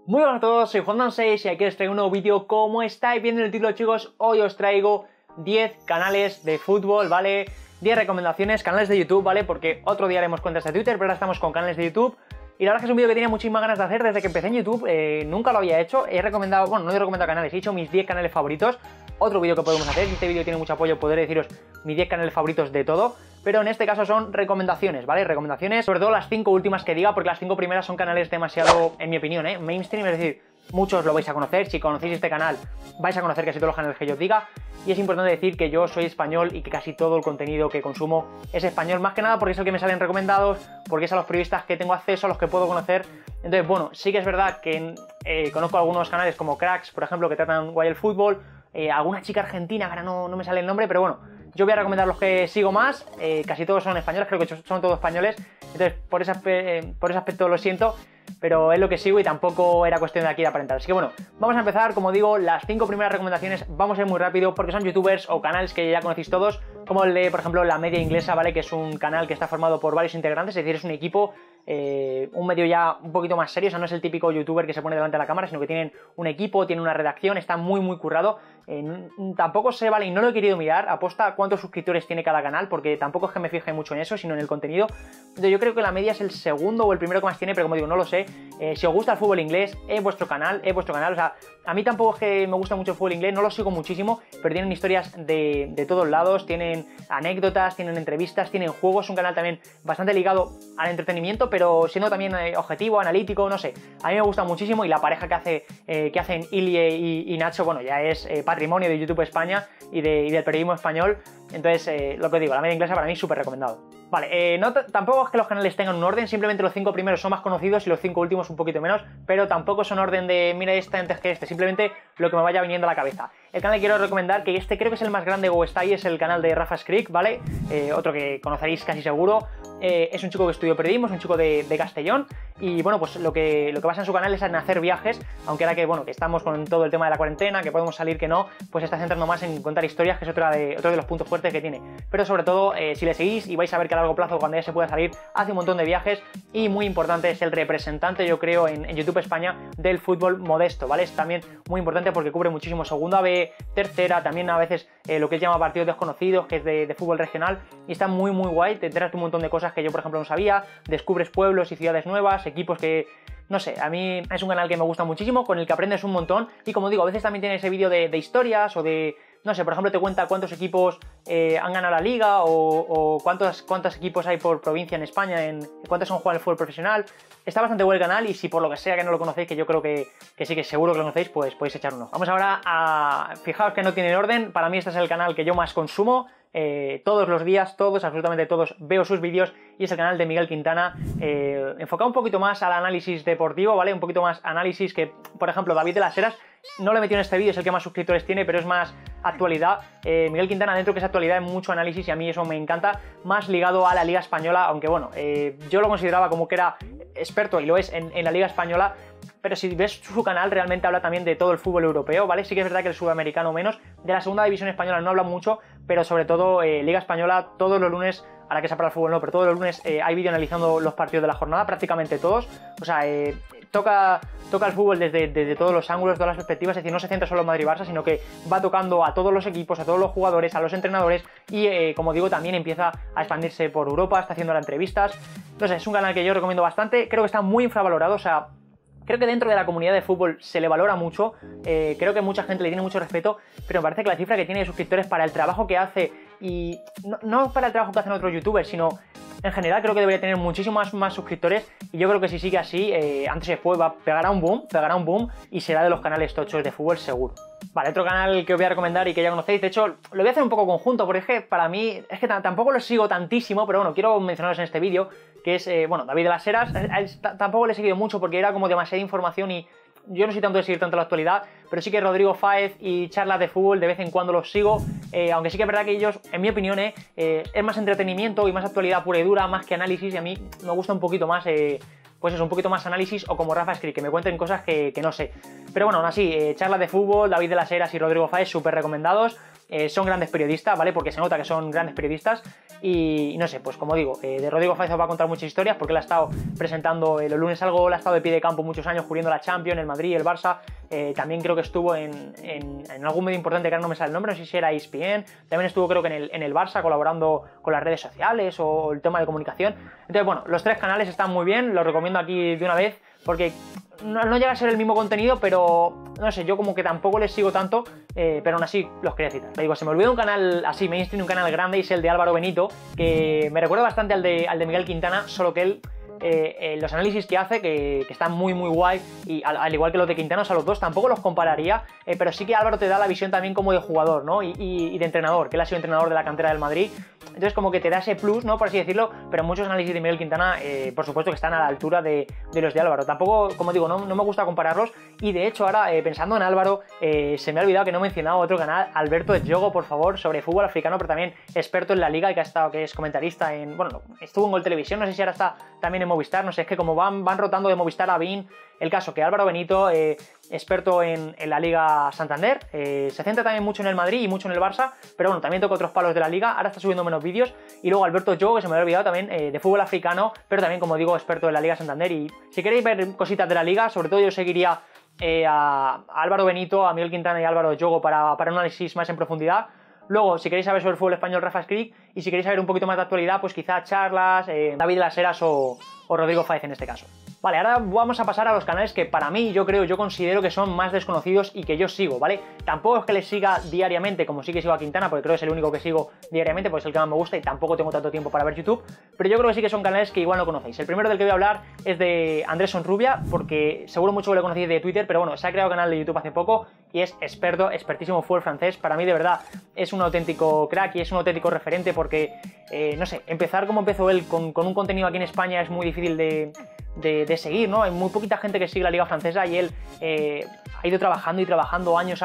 Muy buenas a todos, soy Juan6 y aquí os traigo un nuevo vídeo. Como estáis viendo en el título, chicos, hoy os traigo 10 canales de fútbol, ¿vale? 10 recomendaciones, canales de YouTube, ¿vale? Porque otro día haremos cuentas de Twitter, pero ahora estamos con canales de YouTube. Y la verdad es que es un vídeo que tenía muchísimas ganas de hacer desde que empecé en YouTube. Nunca lo había hecho, he recomendado, bueno, no he recomendado canales, he hecho mis 10 canales favoritos. Otro vídeo que podemos hacer, este vídeo tiene mucho apoyo, podré deciros mis 10 canales favoritos de todo. Pero en este caso son recomendaciones, ¿vale? Recomendaciones, sobre todo las 5 últimas que diga, porque las 5 primeras son canales demasiado, en mi opinión, mainstream, es decir, muchos lo vais a conocer. Si conocéis este canal, vais a conocer casi todos los canales que yo os diga. Y es importante decir que yo soy español y que casi todo el contenido que consumo es español, más que nada porque es el que me salen recomendados, porque es a los periodistas que tengo acceso, a los que puedo conocer. Entonces, bueno, sí que es verdad que conozco algunos canales como Cracks, por ejemplo, que tratan guay el fútbol, alguna chica argentina, ahora no me sale el nombre, pero bueno, yo voy a recomendar los que sigo más. Casi todos son españoles, creo que son todos españoles, entonces por ese aspecto lo siento, pero es lo que sigo y tampoco era cuestión de aquí de aparentar. Así que bueno, vamos a empezar. Como digo, las 5 primeras recomendaciones vamos a ir muy rápido porque son youtubers o canales que ya conocéis todos, como el de, por ejemplo, La Media Inglesa, ¿vale? Que es un canal que está formado por varios integrantes, es decir, es un equipo, un medio ya un poquito más serio. O sea, no es el típico youtuber que se pone delante de la cámara, sino que tienen un equipo, tienen una redacción, está muy currado. Tampoco se vale, y no lo he querido mirar, aposta cuántos suscriptores tiene cada canal, porque tampoco es que me fije mucho en eso, sino en el contenido. Entonces, yo creo que La Media es el segundo o el primero que más tiene, pero como digo, no lo sé. Si os gusta el fútbol inglés, es vuestro canal. O sea, a mí tampoco es que me gusta mucho el fútbol inglés, no lo sigo muchísimo, pero tienen historias de todos lados, tienen anécdotas, tienen entrevistas, tienen juegos. Es un canal también bastante ligado al entretenimiento, pero siendo también objetivo, analítico, no sé. A mí me gusta muchísimo, y la pareja que hacen Ilie y Nacho, bueno, ya es patrimonio de YouTube España y del periodismo español. Entonces, lo que os digo, La Media Inglesa para mí súper recomendado. Vale, tampoco es que los canales tengan un orden, simplemente los 5 primeros son más conocidos y los 5 últimos un poquito menos, pero tampoco son orden de mira este antes que este, simplemente lo que me vaya viniendo a la cabeza. El canal que quiero recomendar, que este creo que es el más grande o está ahí, es el canal de Rafa Skrik, ¿vale? Otro que conoceréis casi seguro. Es un chico que estudió periodismo, es un chico de Castellón, y bueno, pues lo que basa en su canal es en hacer viajes, aunque ahora que, bueno, que estamos con todo el tema de la cuarentena, que podemos salir, que no, pues está centrando más en contar historias, que es otro de los puntos fuertes que tiene. Pero sobre todo, si le seguís, y vais a ver que a largo plazo, cuando ya se pueda salir, hace un montón de viajes, y muy importante, es el representante, yo creo, en YouTube España del fútbol modesto, ¿vale? Es también muy importante porque cubre muchísimo segunda B, tercera, también a veces lo que él llama partidos desconocidos, que es de fútbol regional, y está muy guay. Te enteras de un montón de cosas que yo, por ejemplo, no sabía, descubres pueblos y ciudades nuevas, equipos que, no sé, a mí es un canal que me gusta muchísimo, con el que aprendes un montón. Y como digo, a veces también tiene ese vídeo de historias, o de, no sé, por ejemplo, te cuenta cuántos equipos han ganado la liga, o cuántos equipos hay por provincia en España, cuántos son jugadores de fútbol profesional. Está bastante bueno el canal, y si por lo que sea que no lo conocéis, que yo creo que sí, que seguro que lo conocéis, pues podéis echar uno. Vamos ahora a... Fijaos que no tiene orden, para mí este es el canal que yo más consumo. Todos los días, absolutamente todos, veo sus vídeos, y es el canal de Miguel Quintana, enfocado un poquito más al análisis deportivo, ¿vale? Un poquito más análisis que, por ejemplo, David de las Heras. No lo he metido en este vídeo, es el que más suscriptores tiene, pero es más actualidad. Miguel Quintana, dentro que es actualidad, es mucho análisis, y a mí eso me encanta, más ligado a la Liga Española, aunque bueno, yo lo consideraba como que era experto, y lo es, en la Liga Española. Pero si ves su canal, realmente habla también de todo el fútbol europeo, ¿vale? Sí que es verdad que el sudamericano menos, de la segunda división española no habla mucho, pero sobre todo Liga Española, todos los lunes, ahora que se para el fútbol no, pero todos los lunes hay vídeo analizando los partidos de la jornada, prácticamente todos. O sea, toca el fútbol desde todos los ángulos, todas las perspectivas, es decir, no se centra solo en Madrid-Barça, sino que va tocando a todos los equipos, a todos los jugadores, a los entrenadores, y como digo, también empieza a expandirse por Europa, está haciendo entrevistas. Entonces, es un canal que yo recomiendo bastante, creo que está muy infravalorado. O sea, creo que dentro de la comunidad de fútbol se le valora mucho, creo que mucha gente le tiene mucho respeto, pero me parece que la cifra que tiene de suscriptores para el trabajo que hace, y no para el trabajo que hacen otros youtubers, sino en general, creo que debería tener muchísimos más suscriptores, y yo creo que si sigue así, antes o después pegará un boom, y será de los canales tochos de fútbol seguro. Vale, otro canal que os voy a recomendar y que ya conocéis, de hecho, lo voy a hacer un poco conjunto, porque es que para mí, es que tampoco lo sigo tantísimo, pero bueno, quiero mencionaros en este vídeo, que es, bueno, David de las Heras. Tampoco le he seguido mucho porque era como demasiada información, y yo no soy tanto de seguir tanto la actualidad, pero sí que Rodrigo Fáez y charlas de fútbol de vez en cuando los sigo, aunque sí que es verdad que ellos, en mi opinión, es más entretenimiento y más actualidad pura y dura, más que análisis, y a mí me gusta un poquito más, pues eso, un poquito más análisis, o como Rafa Skrik, que me cuenten cosas que no sé. Pero bueno, aún así, charlas de fútbol, David de las Heras y Rodrigo Fáez, súper recomendados. son grandes periodistas, ¿vale? Porque se nota que son grandes periodistas y no sé, pues como digo, de Rodrigo Fáez os va a contar muchas historias porque él ha estado presentando los lunes algo, él ha estado de pie de campo muchos años cubriendo la Champions, el Madrid, el Barça, también creo que estuvo en algún medio importante que ahora no me sale el nombre, no sé si era ESPN, también estuvo creo que en el Barça colaborando con las redes sociales o el tema de comunicación. Entonces bueno, los 3 canales están muy bien, los recomiendo aquí de una vez porque no llega a ser el mismo contenido, pero no sé, yo como que tampoco les sigo tanto, pero aún así los quería citar. Le digo, se me olvidó un canal así, mainstream, un canal grande, y es el de Álvaro Benito, que me recuerda bastante al de Miguel Quintana, solo que él, los análisis que hace, que están muy guay, y al igual que los de Quintana, o sea, los dos tampoco los compararía, pero sí que Álvaro te da la visión también como de jugador, ¿no? Y de entrenador, que él ha sido entrenador de la cantera del Madrid. Entonces como que te da ese plus, ¿no? Por así decirlo, pero muchos análisis de Miguel Quintana, por supuesto que están a la altura de los de Álvaro. Tampoco, como digo, no me gusta compararlos, y de hecho ahora, pensando en Álvaro, se me ha olvidado que no he mencionado otro canal, Alberto Djogo, por favor, sobre fútbol africano, pero también experto en la liga, y que es comentarista bueno, estuvo en Gol Televisión, no sé si ahora está también en Movistar, no sé, es que como van rotando de Movistar a Bein. El caso que Álvaro Benito, experto en la Liga Santander, se centra también mucho en el Madrid y mucho en el Barça, pero bueno, también toca otros palos de la Liga, ahora está subiendo menos vídeos. Y luego Alberto Djogo, que se me había olvidado también, de fútbol africano, pero también, como digo, experto en la Liga Santander. Y si queréis ver cositas de la Liga, sobre todo yo seguiría a Álvaro Benito, a Miguel Quintana y a Álvaro Djogo para un análisis más en profundidad. Luego, si queréis saber sobre el fútbol español, Rafa Scric, y si queréis saber un poquito más de actualidad, pues quizá Charlas, David Las Heras o Rodrigo Fáez en este caso. Vale, ahora vamos a pasar a los canales que para mí, yo considero que son más desconocidos y que yo sigo, ¿vale? Tampoco es que les siga diariamente, como sí que sigo a Quintana, porque creo que es el único que sigo diariamente, pues es el que más me gusta y tampoco tengo tanto tiempo para ver YouTube, pero yo creo que sí que son canales que igual no conocéis. El primero del que voy a hablar es de Andrés Sonrubia, porque seguro mucho que lo conocéis de Twitter, pero bueno, se ha creado canal de YouTube hace poco y es expertísimo fútbol francés. Para mí, de verdad, es un auténtico crack y es un auténtico referente porque, no sé, empezar como empezó él con un contenido aquí en España es muy difícil de seguir, ¿no? Hay muy poquita gente que sigue la liga francesa y él ha ido trabajando y trabajando años,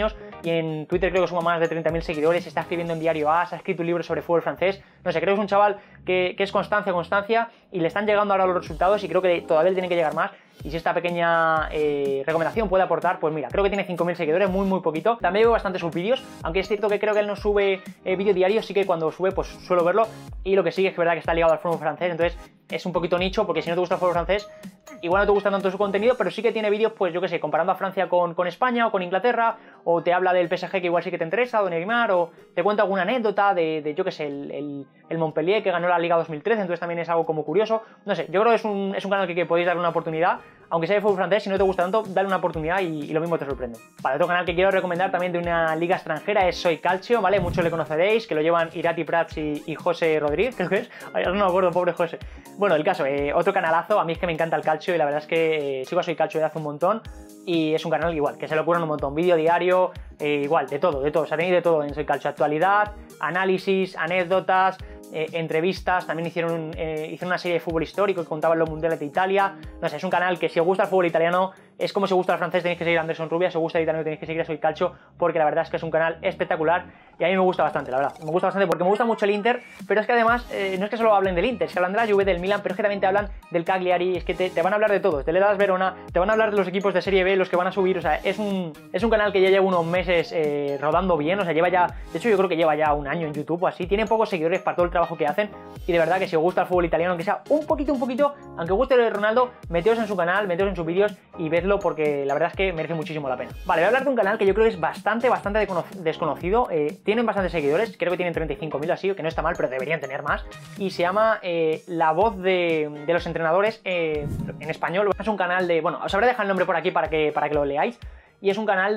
y en Twitter creo que suma más de 30.000 seguidores, está escribiendo en Diario AS, ha escrito un libro sobre fútbol francés, no sé, creo que es un chaval que es constancia, y le están llegando ahora los resultados y creo que todavía le tienen que llegar más. Y si esta pequeña recomendación puede aportar, pues mira, creo que tiene 5.000 seguidores, muy poquito. También veo bastante sus vídeos, aunque es cierto que creo que él no sube vídeo diario, sí que cuando sube pues suelo verlo. Y lo que sigue es que es verdad que está ligado al fútbol francés, entonces es un poquito nicho, porque si no te gusta el fútbol francés, igual no te gusta tanto su contenido, pero sí que tiene vídeos, pues yo que sé, comparando a Francia con España o con Inglaterra, o te habla del PSG que igual sí que te interesa, o de Neymar, o te cuenta alguna anécdota de yo que sé, el Montpellier que ganó la Liga 2013, entonces también es algo como curioso. No sé, yo creo que es un canal que podéis darle una oportunidad, aunque sea de fútbol francés, si no te gusta tanto, dale una oportunidad y lo mismo te sorprende. Vale, otro canal que quiero recomendar también de una liga extranjera es Soy Calcio, ¿vale? Muchos le conoceréis, que lo llevan Irati Prats y José Rodríguez, creo que es. Ay, no me acuerdo, pobre José. Bueno, el caso, otro canalazo, a mí es que me encanta el calcio y la verdad es que sigo a Soy Calcio desde hace un montón. Y es un canal igual, que se le ocurren un montón, vídeo diario, igual, de todo, o sea, tenéis de todo en Soy Calcio, actualidad, análisis, anécdotas, entrevistas, también hicieron una serie de fútbol histórico que contaban los mundiales de Italia. No sé, es un canal que si os gusta el fútbol italiano, es como si os gusta el francés, tenéis que seguir a Andrés Sonrubia, si os gusta el italiano tenéis que seguir a Soy Calcio, porque la verdad es que es un canal espectacular y a mí me gusta bastante, la verdad, me gusta bastante porque me gusta mucho el Inter, pero es que además no es que solo hablen del Inter, es que hablan de la Juve, del Milan, pero es que también te hablan del Cagliari, es que te van a hablar de todo, te le das Verona, te van a hablar de los equipos de Serie B, los que van a subir, o sea, es un canal que ya lleva unos meses rodando bien, o sea, lleva ya, de hecho yo creo que lleva ya un año en YouTube o así, tiene pocos seguidores para todo el trabajo que hacen y de verdad que si os gusta el fútbol italiano, aunque sea un poquito, aunque os guste lo de Ronaldo, meteos en su canal, meteos en sus vídeos y vedlo porque la verdad es que merece muchísimo la pena. Vale, voy a hablar de un canal que yo creo que es bastante desconocido, tienen bastantes seguidores, creo que tienen 35.000 así, que no está mal, pero deberían tener más, y se llama La Voz de los Entrenadores en español. Es un canal de, bueno, os habré dejado el nombre por aquí para que lo leáis, y es un canal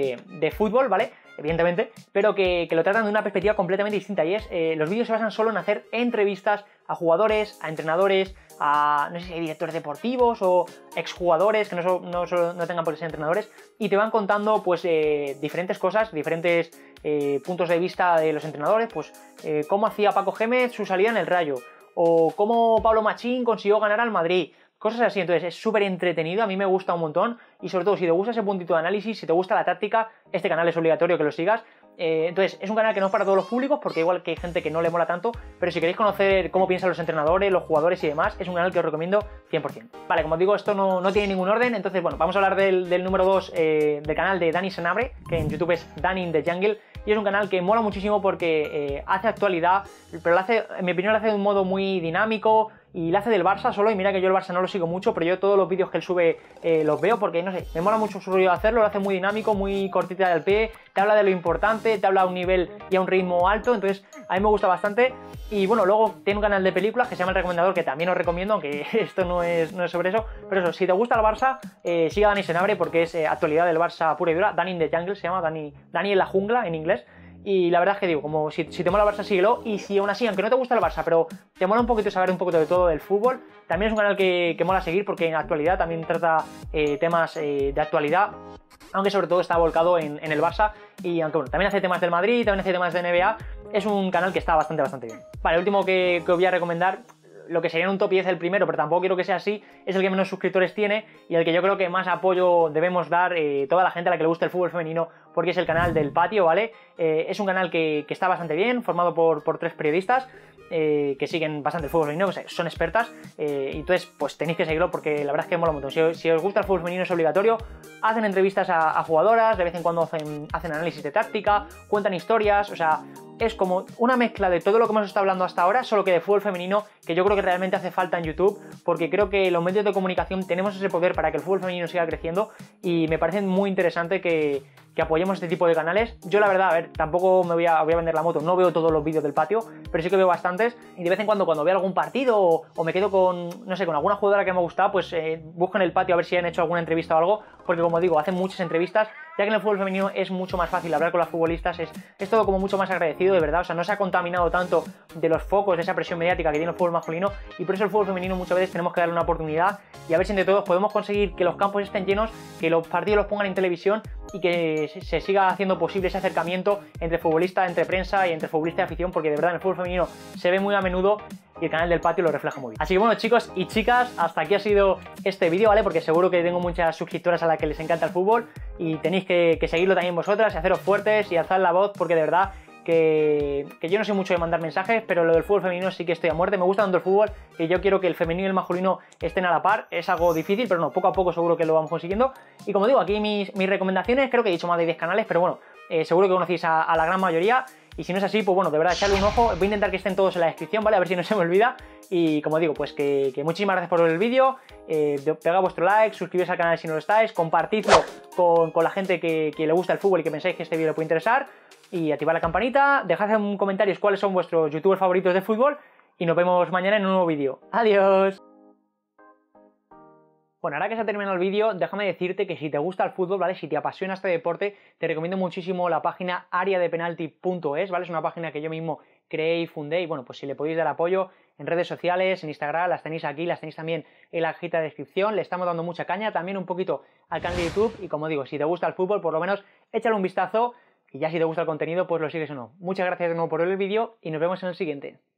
de fútbol, ¿vale? Evidentemente, pero que lo tratan de una perspectiva completamente distinta, y es, los vídeos se basan solo en hacer entrevistas a jugadores, a entrenadores, a, no sé si hay directores deportivos o exjugadores que no tengan por qué ser entrenadores, y te van contando pues diferentes cosas, diferentes puntos de vista de los entrenadores, pues cómo hacía Paco Gémez su salida en el Rayo, o cómo Pablo Machín consiguió ganar al Madrid, cosas así. Entonces es súper entretenido, a mí me gusta un montón, y sobre todo si te gusta ese puntito de análisis, si te gusta la táctica, este canal es obligatorio que lo sigas. Entonces es un canal que no es para todos los públicos, porque igual que hay gente que no le mola tanto, pero si queréis conocer cómo piensan los entrenadores, los jugadores y demás, es un canal que os recomiendo 100%. Vale, como os digo, esto no tiene ningún orden, entonces bueno, vamos a hablar del número 2 del canal de Dani Senabre, que en YouTube es Dani in the Jungle, y es un canal que mola muchísimo porque hace actualidad, pero lo hace, en mi opinión, lo hace de un modo muy dinámico y lo hace del Barça solo, y mira que yo el Barça no lo sigo mucho, pero yo todos los vídeos que él sube los veo porque, no sé, me mola mucho su rollo de hacerlo, lo hace muy dinámico, muy cortita del pie, te habla de lo importante, te habla a un nivel y a un ritmo alto, entonces a mí me gusta bastante. Y bueno, luego tiene un canal de películas que se llama El Recomendador, que también os recomiendo, aunque esto no es sobre eso, pero eso, si te gusta el Barça, sigue a Dani Senabre porque es actualidad del Barça pura y dura. Dani in the Jungle se llama, Dani en la jungla en inglés. Y la verdad es que digo, como si te mola el Barça, síguelo. Y si aún así, aunque no te gusta el Barça, pero te mola un poquito saber un poquito de todo del fútbol, también es un canal que mola seguir porque en actualidad también trata temas de actualidad, aunque sobre todo está volcado en el Barça. Y aunque bueno, también hace temas del Madrid, también hace temas de NBA, es un canal que está bastante bien. Vale, el último que os voy a recomendar, lo que sería en un top 10 el primero, pero tampoco quiero que sea así, es el que menos suscriptores tiene y el que yo creo que más apoyo debemos dar toda la gente a la que le gusta el fútbol femenino, porque es el canal del Patio, ¿vale? Es un canal que está bastante bien, formado por 3 periodistas que siguen bastante el fútbol femenino, o sea, son expertas, y entonces pues tenéis que seguirlo porque la verdad es que mola un montón. Si os gusta el fútbol femenino es obligatorio. Hacen entrevistas a jugadoras, de vez en cuando hacen análisis de táctica, cuentan historias, o sea, es como una mezcla de todo lo que hemos estado hablando hasta ahora, solo que de fútbol femenino, que yo creo que realmente hace falta en YouTube, porque creo que los medios de comunicación tenemos ese poder para que el fútbol femenino siga creciendo, y me parece muy interesante que apoyemos este tipo de canales. Yo la verdad, a ver, tampoco me voy a vender la moto, no veo todos los vídeos del Patio, pero sí que veo bastantes, y de vez en cuando veo algún partido o me quedo con, no sé, con alguna jugadora que me ha gustado, pues busco en el Patio a ver si han hecho alguna entrevista o algo, porque como digo, hacen muchas entrevistas, ya que en el fútbol femenino es mucho más fácil hablar con las futbolistas, es todo como mucho más agradecido, de verdad, o sea, no se ha contaminado tanto de los focos, de esa presión mediática que tiene el fútbol masculino, y por eso el fútbol femenino muchas veces tenemos que darle una oportunidad y a ver si entre todos podemos conseguir que los campos estén llenos, que los partidos los pongan en televisión y que se siga haciendo posible ese acercamiento entre futbolista, entre prensa y entre futbolista y afición, porque de verdad en el fútbol femenino se ve muy a menudo y el canal del Patio lo refleja muy bien. Así que bueno, chicos y chicas, hasta aquí ha sido este vídeo, ¿vale? Porque seguro que tengo muchas suscriptoras a las que les encanta el fútbol y tenéis que seguirlo también vosotras y haceros fuertes y alzar la voz, porque de verdad que yo no soy mucho de mandar mensajes, pero lo del fútbol femenino sí que estoy a muerte. Me gusta tanto el fútbol que yo quiero que el femenino y el masculino estén a la par. Es algo difícil, pero no, poco a poco seguro que lo vamos consiguiendo. Y como digo, aquí mis recomendaciones, creo que he dicho más de 10 canales, pero bueno, seguro que conocéis a la gran mayoría. Y si no es así, pues bueno, de verdad, echarle un ojo. Voy a intentar que estén todos en la descripción, ¿vale? A ver si no se me olvida. Y como digo, pues que muchísimas gracias por ver el vídeo. Pegad vuestro like, suscribiros al canal si no lo estáis, compartidlo con la gente que le gusta el fútbol y que pensáis que este vídeo le puede interesar. Y activad la campanita, dejad en comentarios cuáles son vuestros youtubers favoritos de fútbol. Y nos vemos mañana en un nuevo vídeo. ¡Adiós! Bueno, ahora que se ha terminado el vídeo, déjame decirte que si te gusta el fútbol, ¿vale? Si te apasiona este deporte, te recomiendo muchísimo la página areadepenalti.es, ¿vale? Es una página que yo mismo creé y fundé, y bueno, pues si le podéis dar apoyo en redes sociales, en Instagram, las tenéis aquí, las tenéis también en la cajita de descripción. Le estamos dando mucha caña, también un poquito al canal de YouTube, y como digo, si te gusta el fútbol, por lo menos échale un vistazo, y ya si te gusta el contenido, pues lo sigues o no. Muchas gracias de nuevo por ver el vídeo, y nos vemos en el siguiente.